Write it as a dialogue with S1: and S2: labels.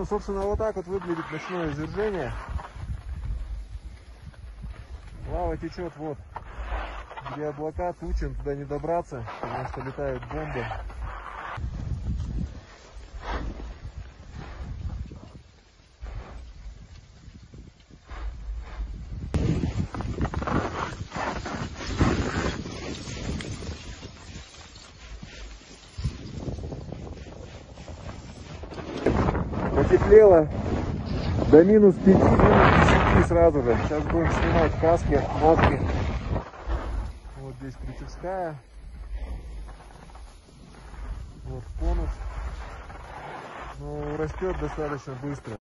S1: Ну, собственно, вот так вот выглядит ночное извержение. Лава течет вот, где облака, тучи, туда не добраться, потому что летают бомбы. Потеплело до минус 5, минус 10 сразу же. Сейчас будем снимать каски, лодки. Вот здесь Кричевская. Вот конус. Ну, растет достаточно быстро.